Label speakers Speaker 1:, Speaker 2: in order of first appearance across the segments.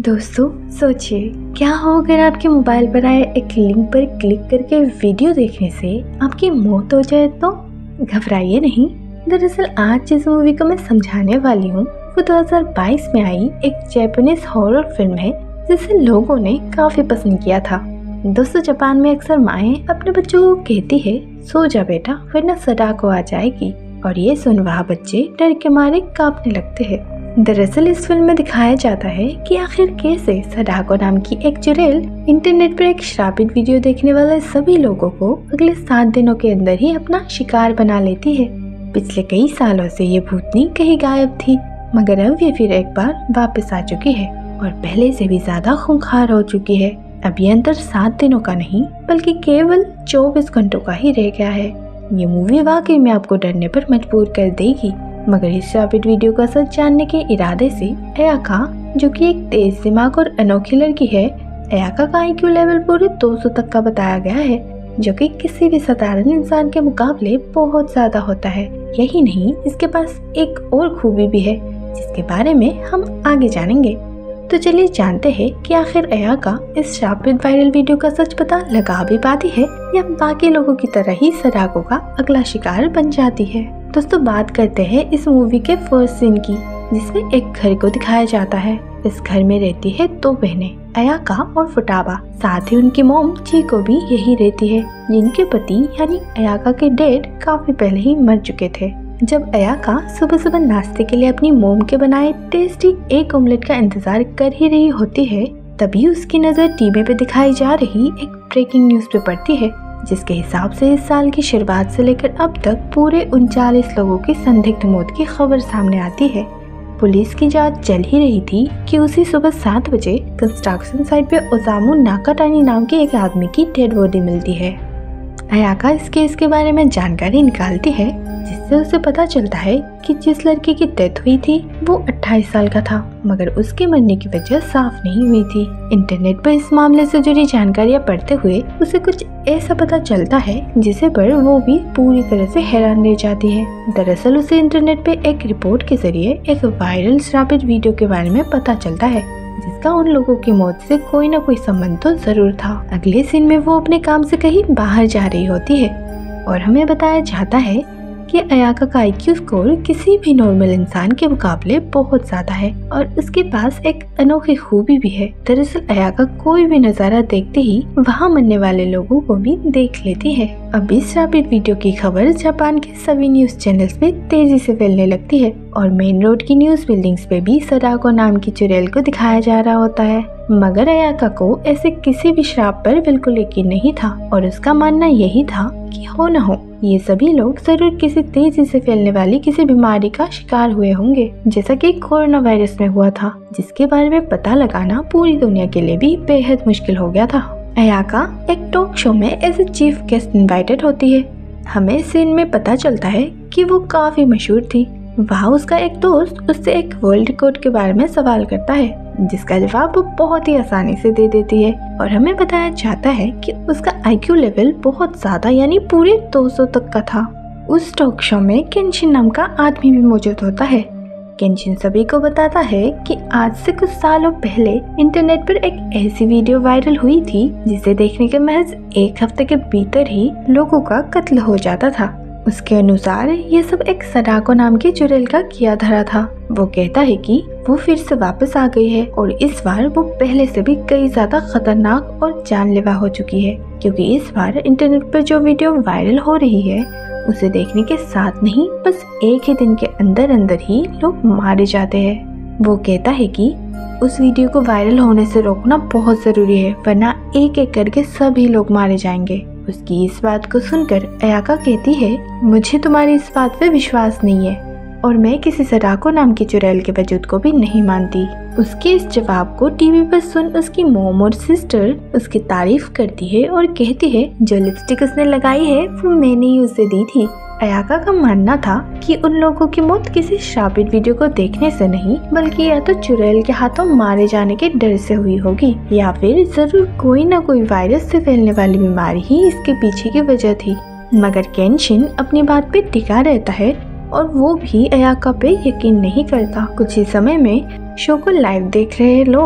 Speaker 1: दोस्तों सोचिए, क्या हो अगर आपके मोबाइल पर आए एक लिंक पर क्लिक करके वीडियो देखने से आपकी मौत हो जाए तो? घबराइए नहीं। दरअसल आज जिस मूवी को मैं समझाने वाली हूँ वो 2022 में आई एक जापानीज हॉरर फिल्म है जिसे लोगों ने काफी पसंद किया था। दोस्तों, जापान में अक्सर माएँ अपने बच्चों को कहती है, सो जा बेटा वरना सडाको आ जाएगी, और ये सुन वह बच्चे डर के मारे कांपने लगते हैं। दरअसल इस फिल्म में दिखाया जाता है कि आखिर कैसे सडाको नाम की एक चुड़ैल इंटरनेट पर एक श्रापित वीडियो देखने वाले सभी लोगों को अगले 7 दिनों के अंदर ही अपना शिकार बना लेती है। पिछले कई सालों से ये भूतनी कहीं गायब थी, मगर अब ये फिर एक बार वापस आ चुकी है और पहले से भी ज्यादा खूंखार हो चुकी है। अब ये अंतर 7 दिनों का नहीं बल्कि केवल 24 घंटों का ही रह गया है। ये मूवी वाकई में आपको डरने पर मजबूर कर देगी, मगर इस श्रापित वीडियो का सच जानने के इरादे से अयाका, जो कि एक तेज दिमाग और अनोखी लड़की है, अयाका का IQ लेवल पूरे 200 तक का बताया गया है, जो कि किसी भी साधारण इंसान के मुकाबले बहुत ज्यादा होता है। यही नहीं, इसके पास एक और खूबी भी है जिसके बारे में हम आगे जानेंगे। तो चलिए जानते हैं कि आखिर अयाका इस श्रापित वायरल वीडियो का सच पता लगा भी पाती है या बाकी लोगों की तरह ही सडाको का अगला शिकार बन जाती है। दोस्तों, बात करते हैं इस मूवी के फर्स्ट सीन की, जिसमें एक घर को दिखाया जाता है। इस घर में रहती है 2 बहनें, अयाका और फुटाबा। साथ ही उनकी मोम चीको भी यही रहती है, जिनके पति यानी अयाका के डैड काफी पहले ही मर चुके थे। जब अयाका सुबह सुबह नाश्ते के लिए अपनी मोम के बनाए टेस्टी एग ऑमलेट का इंतजार कर ही रही होती है, तभी उसकी नजर टीवी पे दिखाई जा रही एक ब्रेकिंग न्यूज पे पड़ती है, जिसके हिसाब से इस साल की शुरुआत से लेकर अब तक पूरे 39 लोगों की संदिग्ध मौत की खबर सामने आती है। पुलिस की जांच चल ही रही थी कि उसी सुबह 7 बजे कंस्ट्रक्शन साइट पे ओसामू नाकाटानी नाम के एक आदमी की डेड बॉडी मिलती है। अयाका इस केस के बारे में जानकारी निकालती है, जिससे उसे पता चलता है कि जिस लड़के की डेथ हुई थी वो 28 साल का था, मगर उसके मरने की वजह साफ नहीं हुई थी। इंटरनेट पर इस मामले से जुड़ी जानकारियां पढ़ते हुए उसे कुछ ऐसा पता चलता है जिसे पर वो भी पूरी तरह से हैरान रह जाती है। दरअसल उसे इंटरनेट पे एक रिपोर्ट के जरिए एक वायरल श्रापित वीडियो के बारे में पता चलता है, जिसका उन लोगों की मौत से कोई न कोई संबंध तो जरूर था। अगले सीन में वो अपने काम से कहीं बाहर जा रही होती है और हमें बताया जाता है कि अयाका का IQ स्कोर किसी भी नॉर्मल इंसान के मुकाबले बहुत ज्यादा है और उसके पास एक अनोखी खूबी भी है। दरअसल अयाका कोई भी नजारा देखते ही वहाँ मरने वाले लोगों को भी देख लेती है। अब इस श्रापित वीडियो की खबर जापान के सभी न्यूज चैनल्स पे तेजी से फैलने लगती है और मेन रोड की न्यूज बिल्डिंग्स पे भी सडाको नाम की चुड़ैल को दिखाया जा रहा होता है। मगर अयाका को ऐसे किसी भी श्राप पर बिल्कुल यकीन नहीं था और उसका मानना यही था कि हो न हो ये सभी लोग जरूर किसी तेजी से फैलने वाली किसी बीमारी का शिकार हुए होंगे, जैसा कि कोरोना वायरस में हुआ था, जिसके बारे में पता लगाना पूरी दुनिया के लिए भी बेहद मुश्किल हो गया था। अयाका एक टॉक शो में as a chief guest invited होती है। हमें सीन में पता चलता है कि वो काफी मशहूर थी। वहाँ उसका एक दोस्त उससे एक वर्ल्ड रिकॉर्ड के बारे में सवाल करता है, जिसका जवाब वो बहुत ही आसानी से दे देती है और हमें बताया जाता है कि उसका IQ लेवल बहुत ज्यादा यानी पूरे 200 तक का था। उस टॉक शो में केंशिन नाम का आदमी भी मौजूद होता है। केंशिन सभी को बताता है कि आज से कुछ सालों पहले इंटरनेट पर एक ऐसी वीडियो वायरल हुई थी जिसे देखने के महज 1 हफ्ते के भीतर ही लोगों का कत्ल हो जाता था। उसके अनुसार ये सब एक सडाको नाम की चुड़ैल का किया धरा था। वो कहता है कि वो फिर से वापस आ गई है और इस बार वो पहले से भी कई ज्यादा खतरनाक और जानलेवा हो चुकी है, क्योंकि इस बार इंटरनेट पर जो वीडियो वायरल हो रही है उसे देखने के साथ नहीं बस एक ही दिन के अंदर अंदर ही लोग मारे जाते हैं। वो कहता है कि उस वीडियो को वायरल होने से रोकना बहुत जरूरी है, वरना एक एक करके सभी लोग मारे जाएंगे। उसकी इस बात को सुनकर अयाका कहती है, मुझे तुम्हारी इस बात पे विश्वास नहीं है और मैं किसी सडाको नाम की चुड़ैल के वजूद को भी नहीं मानती। उसके इस जवाब को टीवी पर सुन उसकी मोम और सिस्टर उसकी तारीफ करती है और कहती है, जो लिपस्टिक उसने लगाई है वो मैंने ही उसे दी थी। अयाका का मानना था कि उन लोगों की मौत किसी श्रापित वीडियो को देखने से नहीं बल्कि या तो चुड़ैल के हाथों मारे जाने के डर से हुई होगी या फिर जरूर कोई न कोई वायरस से फैलने वाली बीमारी ही इसके पीछे की वजह थी। मगर केंशिन अपनी बात पे टिका रहता है और वो भी अयाका पे यकीन नहीं करता। कुछ ही समय में शो को लाइव देख रहे लोग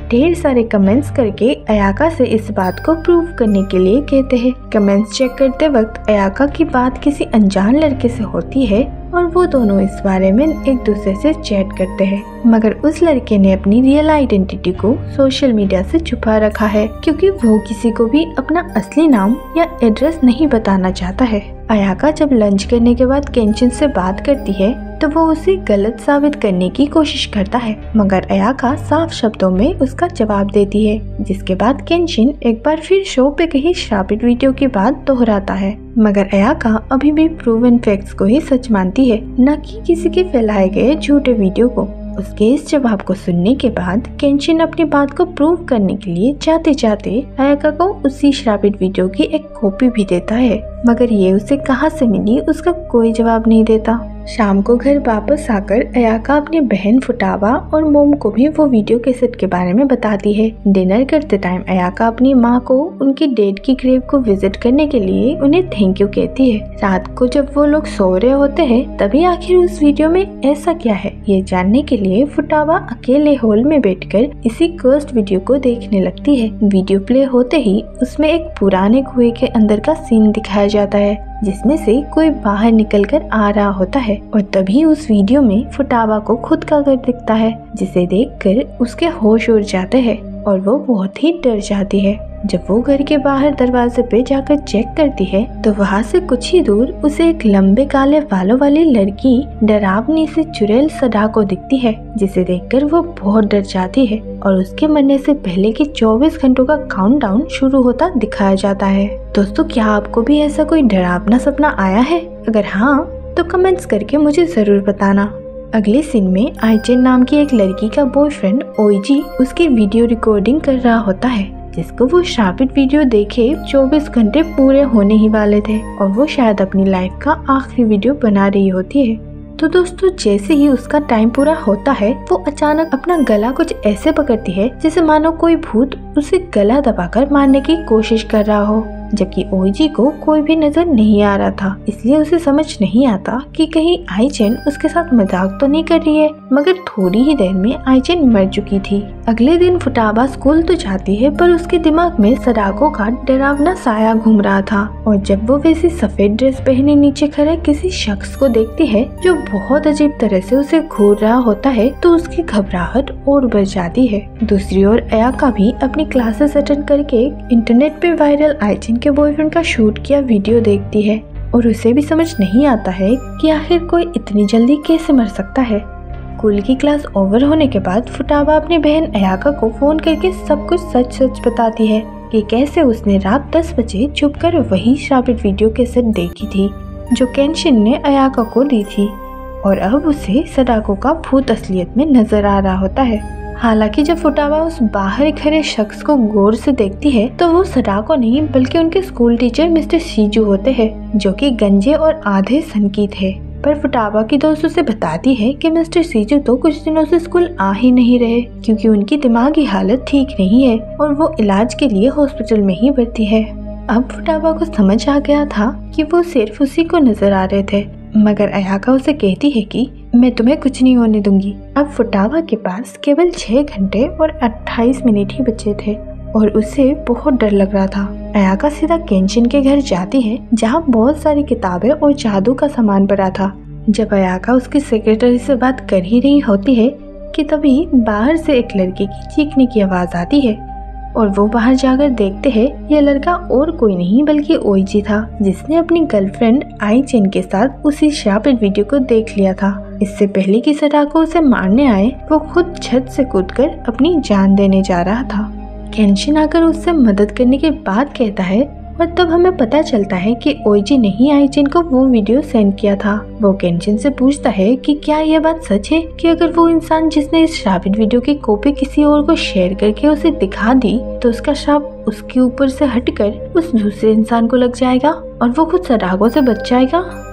Speaker 1: ढेर सारे कमेंट्स करके अयाका से इस बात को प्रूव करने के लिए कहते हैं। कमेंट्स चेक करते वक्त अयाका की बात किसी अनजान लड़के से होती है और वो दोनों इस बारे में एक दूसरे से चैट करते हैं, मगर उस लड़के ने अपनी रियल आइडेंटिटी को सोशल मीडिया से छुपा रखा है क्योंकि वो किसी को भी अपना असली नाम या एड्रेस नहीं बताना चाहता है। अयाका जब लंच करने के बाद केंशिन से बात करती है तो वो उसे गलत साबित करने की कोशिश करता है, मगर अयाका साफ शब्दों में उसका जवाब देती है, जिसके बाद केंशिन एक बार फिर शो पे कही श्रापित वीडियो की बात दोहराता है, मगर अयाका अभी भी प्रूवन फैक्ट्स को ही सच मानती है, न कि किसी के फैलाए गए झूठे वीडियो को। उसके इस जवाब को सुनने के बाद केंशिन अपनी बात को प्रूव करने के लिए जाते जाते अयाका को उसी श्रापित वीडियो की एक कॉपी भी देता है, मगर ये उसे कहाँ से मिली उसका कोई जवाब नहीं देता। शाम को घर वापस आकर अयाका अपनी बहन फुटावा और मोम को भी वो वीडियो कैसेट के बारे में बताती है। डिनर करते टाइम अयाका अपनी माँ को उनकी डेड की ग्रेव को विजिट करने के लिए उन्हें थैंक यू कहती है। रात को जब वो लोग सो रहे होते हैं तभी आखिर उस वीडियो में ऐसा क्या है ये जानने के लिए फुटावा अकेले हॉल में बैठकर इसी कर्स्ड वीडियो को देखने लगती है। वीडियो प्ले होते ही उसमें एक पुराने कुएं के अंदर का सीन दिखाया जाता है जिसमें से कोई बाहर निकलकर आ रहा होता है और तभी उस वीडियो में फुटावा को खुद का घर दिखता है, जिसे देखकर उसके होश उड़ जाते हैं और वो बहुत ही डर जाती है। जब वो घर के बाहर दरवाजे पे जाकर चेक करती है तो वहाँ से कुछ ही दूर उसे एक लंबे काले बालों वाली लड़की डरावनी से चुड़ैल सदाको दिखती है, जिसे देखकर वो बहुत डर जाती है और उसके मरने से पहले के 24 घंटों का काउंटडाउन शुरू होता दिखाया जाता है। दोस्तों, क्या आपको भी ऐसा कोई डरावना सपना आया है? अगर हाँ तो कमेंट्स करके मुझे जरूर बताना। अगले सीन में आइचेन नाम की एक लड़की का बॉयफ्रेंड ओईजी उसकी वीडियो रिकॉर्डिंग कर रहा होता है, जिसको वो श्रापित वीडियो देखे 24 घंटे पूरे होने ही वाले थे और वो शायद अपनी लाइफ का आखिरी वीडियो बना रही होती है। तो दोस्तों, जैसे ही उसका टाइम पूरा होता है वो अचानक अपना गला कुछ ऐसे पकड़ती है जैसे मानो कोई भूत उसे गला दबाकर मारने की कोशिश कर रहा हो, जबकि ओईजी को कोई भी नजर नहीं आ रहा था, इसलिए उसे समझ नहीं आता कि कहीं आइचेन उसके साथ मजाक तो नहीं कर रही है, मगर थोड़ी ही देर में आइचेन मर चुकी थी। अगले दिन फुटावा स्कूल तो जाती है पर उसके दिमाग में सदाको का डरावना साया घूम रहा था और जब वो वैसी सफेद ड्रेस पहने नीचे खड़े किसी शख्स को देखती है जो बहुत अजीब तरह से उसे घूर रहा होता है तो उसकी घबराहट और बढ़ जाती है। दूसरी ओर अयाका भी अपनी क्लासेस अटेंड करके इंटरनेट पे वायरल आइचेन के बॉयफ्रेंड का शूट किया वीडियो देखती है और उसे भी समझ नहीं आता है कि आखिर कोई इतनी जल्दी कैसे मर सकता है। स्कूल की क्लास ओवर होने के बाद फुटावा अपनी बहन अयाका को फोन करके सब कुछ सच सच बताती है कि कैसे उसने रात 10 बजे छुपकर वही श्रापित वीडियो कैसेट देखी थी जो केंशिन ने अयाका को दी थी और अब उसे सदाको का भूत असलियत में नजर आ रहा होता है। हालांकि जब फुटावा उस बाहर खड़े शख्स को गौर से देखती है तो वो सदाको नहीं बल्कि उनके स्कूल टीचर मिस्टर सीजू होते हैं, जो कि गंजे और आधे सनकी थे। पर फुटावा की दोस्त उसे बताती है कि मिस्टर सीजू तो कुछ दिनों से स्कूल आ ही नहीं रहे क्योंकि उनकी दिमागी हालत ठीक नहीं है और वो इलाज के लिए हॉस्पिटल में ही भर्ती है। अब फुटावा को समझ आ गया था कि वो सिर्फ उसी को नजर आ रहे थे, मगर अयाका उसे कहती है कि मैं तुम्हें कुछ नहीं होने दूंगी। अब फुटावा के पास केवल 6 घंटे और 28 मिनट ही बचे थे और उसे बहुत डर लग रहा था। अयाका सीधा केंशिन के घर जाती है जहाँ बहुत सारी किताबें और जादू का सामान पड़ा था। जब अयाका उसकी सेक्रेटरी से बात कर ही रही होती है कि तभी बाहर से एक लड़के की चीखने की आवाज आती है और वो बाहर जाकर देखते हैं यह लड़का और कोई नहीं बल्कि ओईजी था, जिसने अपनी गर्लफ्रेंड आइचेन के साथ उसी श्रापित वीडियो को देख लिया था। इससे पहले कि सदाको उसे मारने आए वो खुद छत से कूदकर अपनी जान देने जा रहा था। केंशिन आकर उससे मदद करने के बाद कहता है और तब हमें पता चलता है कि ओईजी ने ही आइचेन को वो वीडियो सेंड किया था। वो केंशिन से पूछता है कि क्या यह बात सच है कि अगर वो इंसान जिसने इस श्रापित वीडियो की कॉपी किसी और को शेयर करके उसे दिखा दी तो उसका श्राप उसके ऊपर से हटकर उस दूसरे इंसान को लग जाएगा और वो खुद सदाको से बच जाएगा।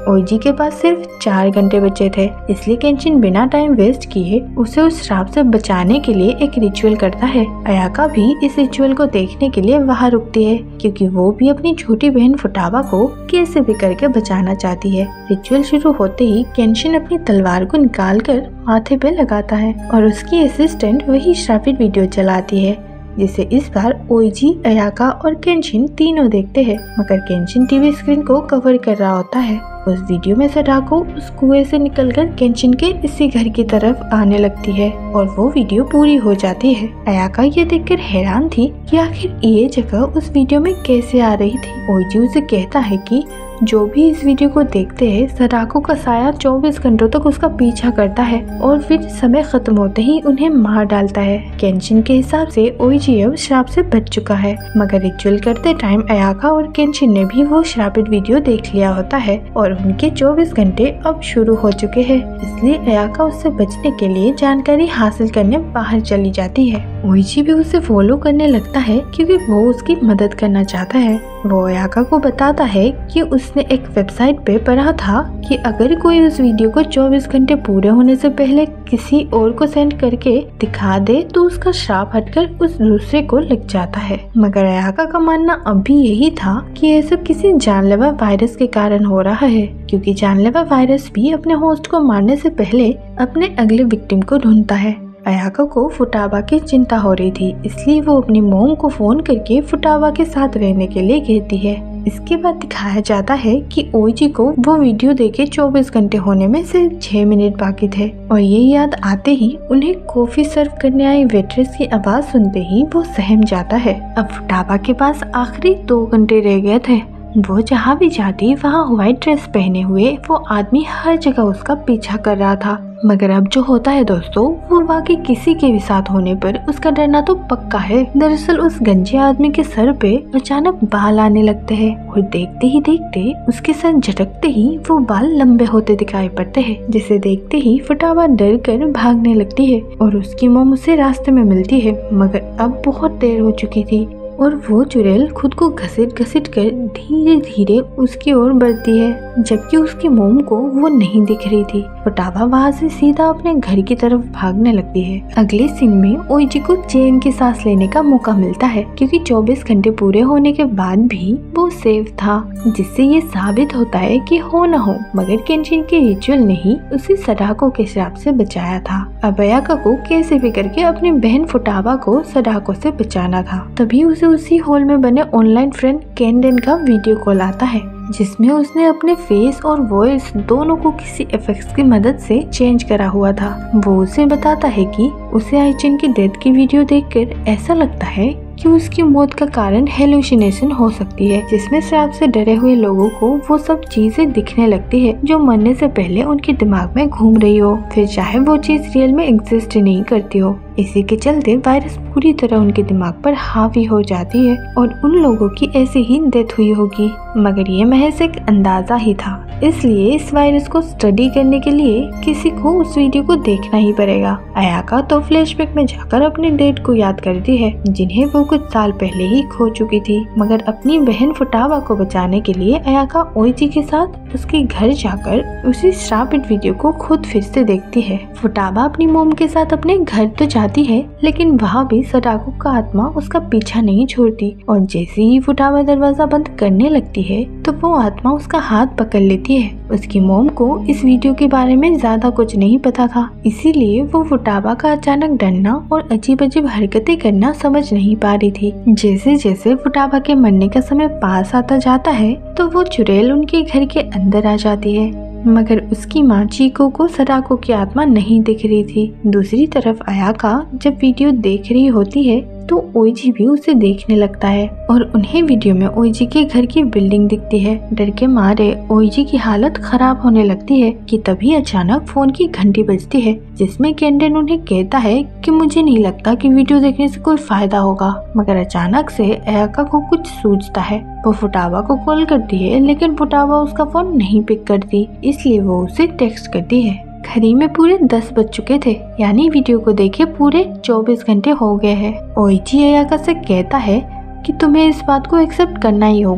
Speaker 1: ओईजी के पास सिर्फ 4 घंटे बचे थे, इसलिए केंशिन बिना टाइम वेस्ट किए उसे उस श्राप से बचाने के लिए एक रिचुअल करता है। अयाका भी इस रिचुअल को देखने के लिए वहाँ रुकती है, क्योंकि वो भी अपनी छोटी बहन फुटाबा को कैसे भी करके बचाना चाहती है। रिचुअल शुरू होते ही केंशिन अपनी तलवार को निकालकर माथे पे लगाता है और उसकी असिस्टेंट वही श्रापित वीडियो चलाती है, जिसे इस बार ओईजी, अयाका और केंशिन तीनों देखते हैं। मगर केंशिन टीवी स्क्रीन को कवर कर रहा होता है। उस वीडियो में सडाको उस कुएं से निकलकर केंशिन के इसी घर की तरफ आने लगती है और वो वीडियो पूरी हो जाती है। अयाका ये देखकर हैरान थी कि आखिर ये जगह उस वीडियो में कैसे आ रही थी। ओईजी उसे कहता है कि जो भी इस वीडियो को देखते हैं, सडाको का साया 24 घंटों तक उसका पीछा करता है और फिर समय खत्म होते ही उन्हें मार डालता है। केंशिन के हिसाब से ओईजी अब श्राप से बच चुका है, मगर रिचुअल करते टाइम अयाका और केंशिन ने भी वो श्रापित वीडियो देख लिया होता है और उनके 24 घंटे अब शुरू हो चुके हैं। इसलिए अयाका उससे बचने के लिए जानकारी हासिल करने बाहर चली जाती है। ओईजी भी उसे फॉलो करने लगता है, क्योंकि वो उसकी मदद करना चाहता है। वो अयाका को बताता है कि उसने एक वेबसाइट पे पढ़ा था कि अगर कोई उस वीडियो को 24 घंटे पूरे होने से पहले किसी और को सेंड करके दिखा दे तो उसका श्राप हटकर उस दूसरे को लग जाता है। मगर अयाका का मानना अब भी यही था कि ये सब किसी जानलेवा वायरस के कारण हो रहा है, क्योंकि जानलेवा वायरस भी अपने होस्ट को मारने से पहले अपने अगले विक्टिम को ढूंढता है। अयाका को फुटाबा की चिंता हो रही थी, इसलिए वो अपनी मोम को फोन करके फुटाबा के साथ रहने के लिए कहती है। इसके बाद दिखाया जाता है कि ओईजी को वो वीडियो देखे 24 घंटे होने में सिर्फ 6 मिनट बाकी थे और ये याद आते ही उन्हें कॉफी सर्व करने आई वेट्रेस की आवाज सुनते ही वो सहम जाता है। अब फुटाबा के पास आखिरी 2 घंटे रह गए थे। वो जहाँ भी जाती वहाँ व्हाइट ड्रेस पहने हुए वो आदमी हर जगह उसका पीछा कर रहा था। मगर अब जो होता है दोस्तों, वो बाकी किसी के भी साथ होने पर उसका डरना तो पक्का है। दरअसल उस गंजे आदमी के सर पे अचानक बाल आने लगते हैं और देखते ही देखते उसके सर झटकते ही वो बाल लंबे होते दिखाई पड़ते हैं, जिसे देखते ही फुटाबा डर कर भागने लगती है और उसकी मोम उसे रास्ते में मिलती है। मगर अब बहुत देर हो चुकी थी और वो चुड़ैल खुद को घसीट घसीट कर धीरे धीरे उसकी ओर बढ़ती है, जबकि उसकी मोम को वो नहीं दिख रही थी। फुटाबा वहाँ से सीधा अपने घर की तरफ भागने लगती है। अगले सीन में ओईजी को चैन की सांस लेने का मौका मिलता है, क्योंकि 24 घंटे पूरे होने के बाद भी वो सेफ था, जिससे ये साबित होता है कि हो न हो मगर केंशिन के रिचुअल ने ही उसे सडाको के श्राप से बचाया था। अब अयाका को कैसे भी करके अपनी बहन फुटाबा को सडाको से बचाना था। तभी उसी हॉल में बने ऑनलाइन फ्रेंड केंडेन का वीडियो कॉल आता है, जिसमें उसने अपने फेस और वॉइस दोनों को किसी इफेक्ट्स की मदद से चेंज करा हुआ था। वो उसे बताता है कि उसे आइचिन की डेथ की वीडियो देखकर ऐसा लगता है कि उसकी मौत का कारण हेलुसिनेशन हो सकती है, जिसमें श्राप से डरे हुए लोगों को वो सब चीजें दिखने लगती है जो मरने से पहले उनके दिमाग में घूम रही हो, फिर चाहे वो चीज रियल में एग्जिस्ट नहीं करती हो। इसी के चलते वायरस पूरी तरह उनके दिमाग पर हावी हो जाती है और उन लोगों की ऐसे ही डेथ हुई होगी। मगर ये महज एक अंदाजा ही था, इसलिए इस वायरस को स्टडी करने के लिए किसी को उस वीडियो को देखना ही पड़ेगा। अयाका तो फ्लैशबैक में जाकर अपने डेड को याद करती है, जिन्हें वो कुछ साल पहले ही खो चुकी थी। मगर अपनी बहन फुटाबा को बचाने के लिए अयाका ओईजी के साथ उसके घर जाकर उसी श्रापित वीडियो को खुद फिर से देखती है। फुटाबा अपनी मोम के साथ अपने घर तो जाती है, लेकिन वहाँ भी सडाको का आत्मा उसका पीछा नहीं छोड़ती और जैसे ही फुटाबा दरवाजा बंद करने लगती है तो वो आत्मा उसका हाथ पकड़ लेती है। उसकी मोम को इस वीडियो के बारे में ज्यादा कुछ नहीं पता था, इसीलिए वो फुटाबा का अचानक डरना और अजीब अजीब हरकतें करना समझ नहीं पा रही थी। जैसे जैसे फुटाबा के मरने का समय पास आता जाता है तो वो चुड़ैल उनके घर के अंदर आ जाती है, मगर उसकी माँ चीको को सडाको की आत्मा नहीं दिख रही थी। दूसरी तरफ अयाका जब वीडियो देख रही होती है तो ओईजी भी उसे देखने लगता है और उन्हें वीडियो में ओईजी के घर की बिल्डिंग दिखती है। डर के मारे ओईजी की हालत खराब होने लगती है कि तभी अचानक फोन की घंटी बजती है, जिसमें केंडेन उन्हें कहता है कि मुझे नहीं लगता कि वीडियो देखने से कोई फायदा होगा। मगर अचानक से अयाका को कुछ सूझता है। वो फुटाबा को कॉल करती है, लेकिन फुटाबा उसका फोन नहीं पिक करती, इसलिए वो उसे टेक्स्ट करती है। घड़ी में पूरे 10 बज चुके थे, यानी वीडियो को देखे पूरे 24 घंटे हो गए हैं। ओईजी अयाका से कहता है कि तुम्हें इस बात को एक्सेप्ट करना ही होगा।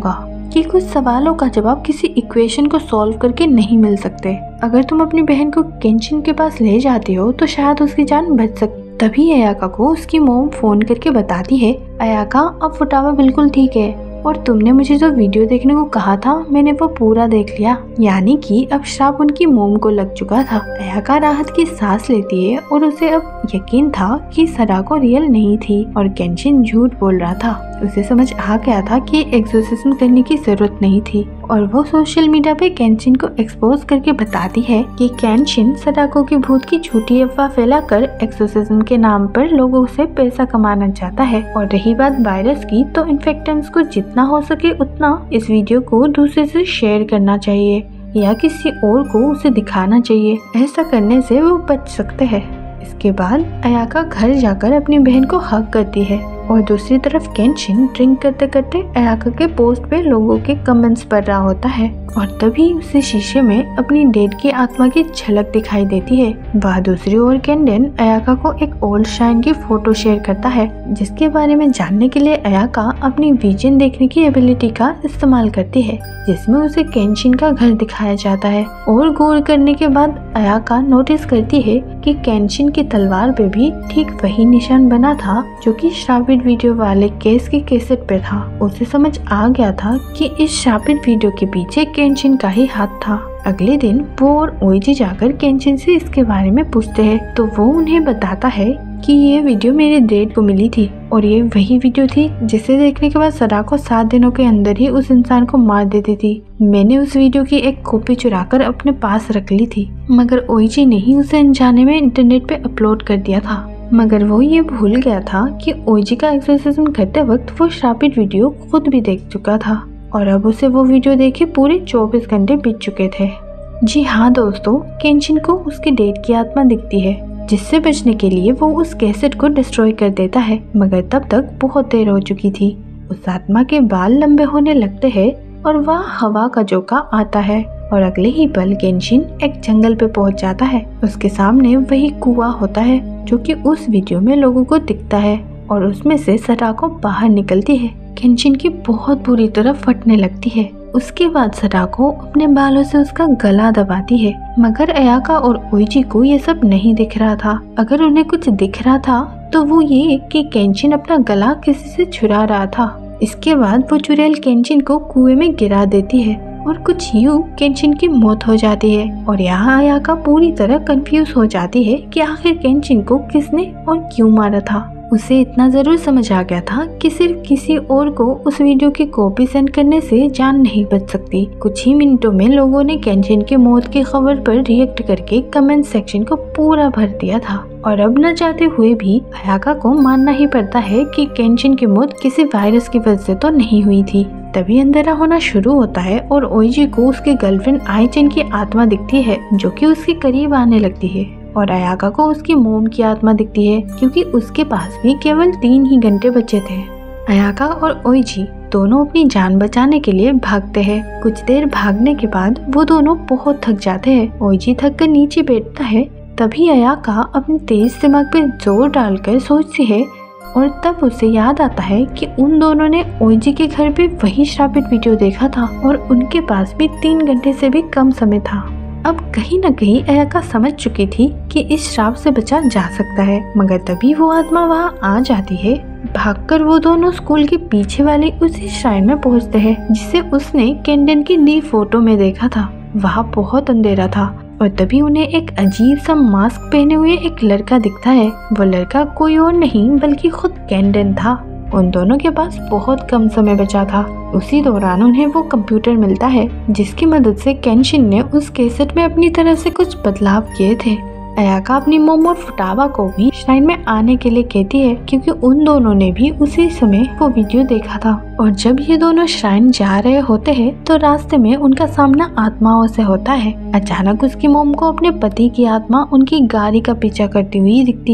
Speaker 1: कि कुछ सवालों का जवाब किसी इक्वेशन को सॉल्व करके नहीं मिल सकते। अगर तुम अपनी बहन को केंशिन के पास ले जाते हो तो शायद उसकी जान बच सकती। तभी अयाका को उसकी मॉम फोन करके बताती है, अयाका अब फुटावा बिल्कुल ठीक है और तुमने मुझे जो वीडियो देखने को कहा था मैंने वो पूरा देख लिया। यानी कि अब श्राप उनकी मोम को लग चुका था। अयाका राहत की सांस लेती है और उसे अब यकीन था कि सदाको रियल नहीं थी और केंशिन झूठ बोल रहा था। उसे समझ आ गया था कि एक्सोर्सिज्म करने की जरूरत नहीं थी और वो सोशल मीडिया पे केंशिन को एक्सपोज करके बताती है कि केंशिन सदाको के भूत की झूठी अफवाह फैलाकर एक्सोर्सिज्म के नाम पर लोगों से पैसा कमाना चाहता है। और रही बात वायरस की, तो इन्फेक्टेंट्स को जितना हो सके उतना इस वीडियो को दूसरे से शेयर करना चाहिए या किसी और को उसे दिखाना चाहिए। ऐसा करने से वो बच सकते हैं। इसके बाद अयाका घर जाकर अपनी बहन को हग करती है और दूसरी तरफ केंशिन ड्रिंक करते करते अयाका के पोस्ट पे लोगों के कमेंट्स पढ़ रहा होता है और तभी उसे शीशे में अपनी डेड की आत्मा की झलक दिखाई देती है। वह दूसरी ओर केंडेन अयाका को एक ओल्ड श्राइन की फोटो शेयर करता है जिसके बारे में जानने के लिए अयाका अपनी विजन देखने की एबिलिटी का इस्तेमाल करती है, जिसमें उसे केंशिन का घर दिखाया जाता है। और गौर करने के बाद अयाका नोटिस करती है कि केंशिन की तलवार पे भी ठीक वही निशान बना था जो कि श्रापित वीडियो वाले केस की कैसेट पे था। उसे समझ आ गया था कि इस श्रापित वीडियो के पीछे केंशिन का ही हाथ था। अगले दिन वो और ओइजी जाकर केंशिन से इसके बारे में पूछते हैं तो वो उन्हें बताता है कि ये वीडियो मेरे डेड को मिली थी और ये वही वीडियो थी जिसे देखने के बाद सदाको 7 दिनों के अंदर ही उस इंसान को मार देती थी। मैंने उस वीडियो की एक कॉपी चुराकर अपने पास रख ली थी, मगर ओइजी ने ही उसे अनजाने में इंटरनेट पे अपलोड कर दिया था। मगर वो ये भूल गया था कि ओइजी का एक्सोर्सिज्म करते वक्त वो श्रापित वीडियो खुद भी देख चुका था और अब उसे वो वीडियो देखे पूरे 24 घंटे बीत चुके थे। जी हाँ दोस्तों, केंशिन को उसके डेड की आत्मा दिखती है जिससे बचने के लिए वो उस कैसेट को डिस्ट्रॉय कर देता है, मगर तब तक बहुत देर हो चुकी थी। उस आत्मा के बाल लंबे होने लगते हैं और वह हवा का झोंका आता है और अगले ही पल केंशिन एक जंगल पे पहुंच जाता है। उसके सामने वही कुआं होता है जो कि उस वीडियो में लोगों को दिखता है और उसमें से सदाको बाहर निकलती है। केंशिन की बहुत बुरी तरह फटने लगती है। उसके बाद सदाको अपने बालों से उसका गला दबाती है, मगर अयाका और ओइजी को ये सब नहीं दिख रहा था। अगर उन्हें कुछ दिख रहा था तो वो ये कि केंशिन अपना गला किसी से चुरा रहा था। इसके बाद वो चुड़ैल केंशिन को कुएं में गिरा देती है और कुछ यूं केंशिन की मौत हो जाती है और यहाँ अयाका पूरी तरह कंफ्यूज हो जाती है कि आखिर केंशिन को किसने और क्यों मारा था। उसे इतना जरूर समझ आ गया था कि सिर्फ किसी और को उस वीडियो की कॉपी सेंड करने से जान नहीं बच सकती। कुछ ही मिनटों में लोगों ने केंशिन की मौत की खबर पर रिएक्ट करके कमेंट सेक्शन को पूरा भर दिया था और अब न चाहते हुए भी अयाका को मानना ही पड़ता है कि केंशिन की मौत किसी वायरस की वजह से तो नहीं हुई थी। तभी अंधेरा होना शुरू होता है और ओइजी को उसकी गर्लफ्रेंड आईचेन की आत्मा दिखती है जो कि उसके करीब आने लगती है और अयाका को उसकी मोम की आत्मा दिखती है क्योंकि उसके पास भी केवल 3 ही घंटे बचे थे। अयाका और ओइजी दोनों अपनी जान बचाने के लिए भागते हैं। कुछ देर भागने के बाद वो दोनों बहुत थक जाते हैं। ओइजी थक कर नीचे बैठता है, तभी अयाका अपने तेज दिमाग पे जोर डालकर सोचती है और तब उसे याद आता है कि उन दोनों ने ओइजी के घर पे वही श्रापित वीडियो देखा था और उनके पास भी 3 घंटे से भी कम समय था। अब कहीं न कहीं अयाका समझ चुकी थी कि इस श्राप से बचा जा सकता है, मगर तभी वो आत्मा वहाँ आ जाती है। भागकर वो दोनों स्कूल के पीछे वाले उसी श्राइन में पहुँचते हैं जिसे उसने केंडेन की दी फोटो में देखा था। वहाँ बहुत अंधेरा था और तभी उन्हें एक अजीब सा मास्क पहने हुए एक लड़का दिखता है। वो लड़का कोई और नहीं बल्कि खुद केंडेन था। उन दोनों के पास बहुत कम समय बचा था। उसी दौरान उन्हें वो कंप्यूटर मिलता है जिसकी मदद से केंशिन ने उस कैसेट में अपनी तरफ से कुछ बदलाव किए थे। अयाका अपनी मोम और फुटावा को भी श्राइन में आने के लिए कहती है क्योंकि उन दोनों ने भी उसी समय वो वीडियो देखा था। और जब ये दोनों श्राइन जा रहे होते हैं तो रास्ते में उनका सामना आत्माओं से होता है। अचानक उसकी मोम को अपने पति की आत्मा उनकी गाड़ी का पीछा करती हुई दिखती है।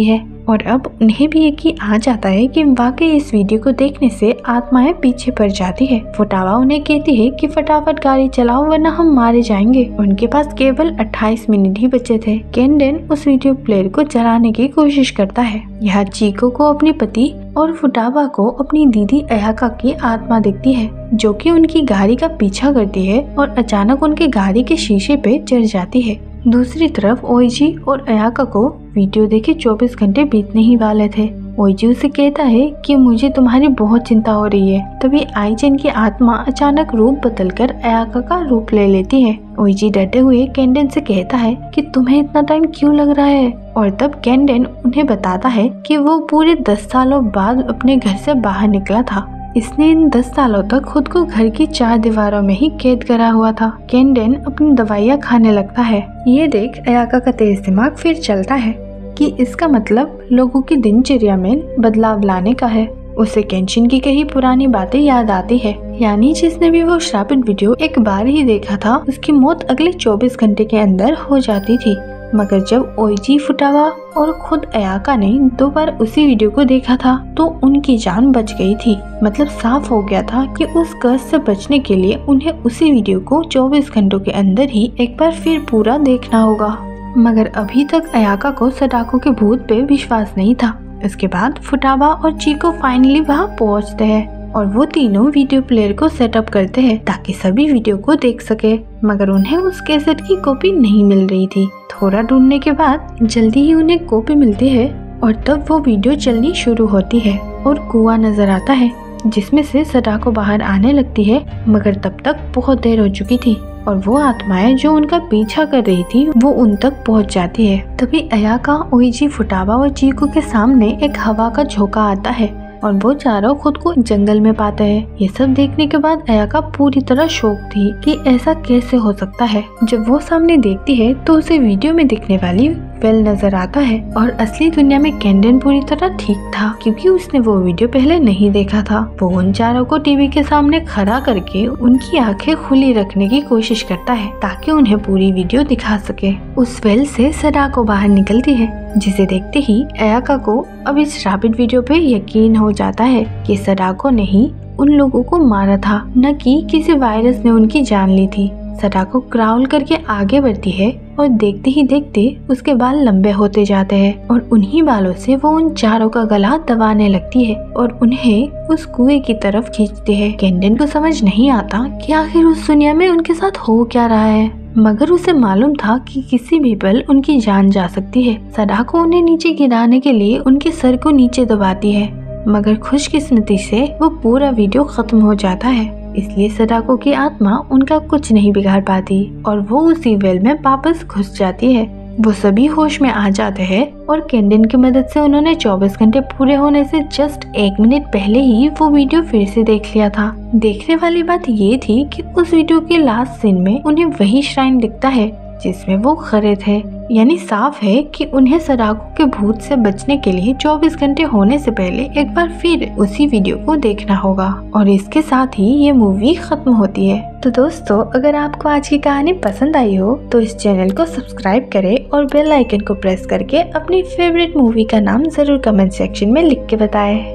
Speaker 1: और अब उन्हें भी यकीन आ जाता है कि वाकई इस वीडियो को देखने से आत्माएं पीछे पड़ जाती है। फुटावा उन्हें कहती है कि फटाफट गाड़ी चलाओ वरना हम मारे जाएंगे। उनके पास केवल 28 मिनट ही बचे थे। केंडन उस वीडियो प्लेयर को जलाने की कोशिश करता है। यहाँ चीको को अपने पति और फुटावा को अपनी दीदी अयाका की आत्मा दिखती है, जो कि उनकी गाड़ी का पीछा करती है और अचानक उनके गाड़ी के शीशे पे चढ़ जाती है। दूसरी तरफ ओइजी और अयाका को वीडियो देखे 24 घंटे बीतने ही वाले थे। ओइजी उसे कहता है कि मुझे तुम्हारी बहुत चिंता हो रही है। तभी आइजेन की आत्मा अचानक रूप बदलकर अयाका का रूप ले लेती है। ओइजी डरते हुए केंडन से कहता है कि तुम्हें इतना टाइम क्यों लग रहा है, और तब केंडन उन्हें बताता है कि वो पूरे 10 सालों बाद अपने घर से बाहर निकला था। इसने इन 10 सालों तक खुद को घर की 4 दीवारों में ही कैद करा हुआ था। केंडन अपनी दवाइयाँ खाने लगता है। ये देख अयाका का तेज दिमाग फिर चलता है कि इसका मतलब लोगों की दिनचर्या में बदलाव लाने का है। उसे केंशिन की कई पुरानी बातें याद आती है, यानी जिसने भी वो श्रापित वीडियो एक बार ही देखा था उसकी मौत अगले 24 घंटे के अंदर हो जाती थी। मगर जब ओइजी, फुटावा और खुद अयाका ने 2 बार उसी वीडियो को देखा था तो उनकी जान बच गई थी। मतलब साफ हो गया था कि उस कर्ज से बचने के लिए उन्हें उसी वीडियो को 24 घंटों के अंदर ही एक बार फिर पूरा देखना होगा। मगर अभी तक अयाका को सडाको के भूत पे विश्वास नहीं था। इसके बाद फुटावा और चीको फाइनली वहाँ पहुँचते हैं और वो तीनों वीडियो प्लेयर को सेटअप करते हैं ताकि सभी वीडियो को देख सके। मगर उन्हें उस कैसेट की कॉपी नहीं मिल रही थी। थोड़ा ढूंढने के बाद जल्दी ही उन्हें कॉपी मिलती है और तब वो वीडियो चलनी शुरू होती है और कुआं नजर आता है जिसमें से सडाको बाहर आने लगती है। मगर तब तक बहुत देर हो चुकी थी और वो आत्माएं जो उनका पीछा कर रही थी वो उन तक पहुंच जाती है। तभी अयाका, ओइजी, फुटावा और चीको के सामने एक हवा का झोंका आता है और वो चारों खुद को जंगल में पाते हैं। ये सब देखने के बाद अयाका पूरी तरह शॉक थी कि ऐसा कैसे हो सकता है। जब वो सामने देखती है तो उसे वीडियो में दिखने वाली वेल नजर आता है और असली दुनिया में केंडन पूरी तरह ठीक था क्योंकि उसने वो वीडियो पहले नहीं देखा था। वो उन चारों को टीवी के सामने खड़ा करके उनकी आंखें खुली रखने की कोशिश करता है ताकि उन्हें पूरी वीडियो दिखा सके। उस वेल से सडाको बाहर निकलती है जिसे देखते ही अयाका को अब इस श्रापित वीडियो पे यकीन हो जाता है कि सडाको ने ही उन लोगों को मारा था, न कि किसी वायरस ने उनकी जान ली थी। सडाको क्राउल करके आगे बढ़ती है और देखते ही देखते उसके बाल लंबे होते जाते हैं और उन्हीं बालों से वो उन चारों का गला दबाने लगती है और उन्हें उस कुएं की तरफ खींचती है। केंडन को समझ नहीं आता कि आखिर उस दुनिया में उनके साथ हो क्या रहा है, मगर उसे मालूम था कि किसी भी पल उनकी जान जा सकती है। सडाको उन्हें नीचे गिराने के लिए उनके सर को नीचे दबाती है, मगर खुशकिस्मती से वो पूरा वीडियो खत्म हो जाता है। इसलिए सडाको की आत्मा उनका कुछ नहीं बिगाड़ पाती और वो उसी वेल में वापस घुस जाती है। वो सभी होश में आ जाते हैं और केंडन की मदद से उन्होंने 24 घंटे पूरे होने से जस्ट 1 मिनट पहले ही वो वीडियो फिर से देख लिया था। देखने वाली बात ये थी कि उस वीडियो के लास्ट सीन में उन्हें वही श्राइन दिखता है जिसमें वो खड़े थे। यानी साफ है कि उन्हें सडाको के भूत से बचने के लिए 24 घंटे होने से पहले एक बार फिर उसी वीडियो को देखना होगा। और इसके साथ ही ये मूवी खत्म होती है। तो दोस्तों, अगर आपको आज की कहानी पसंद आई हो तो इस चैनल को सब्सक्राइब करें और बेल आइकन को प्रेस करके अपनी फेवरेट मूवी का नाम जरूर कमेंट सेक्शन में लिख के बताएं।